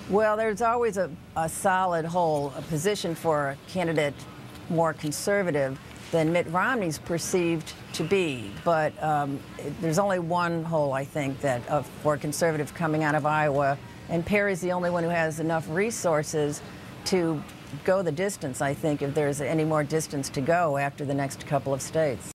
Well, there's always a solid hole, a position for a candidate more conservative than Mitt Romney's perceived to be. But there's only one hole, I think, that for a conservative coming out of Iowa, and Perry's the only one who has enough resources to go the distance, I think, if there's any more distance to go after the next couple of states.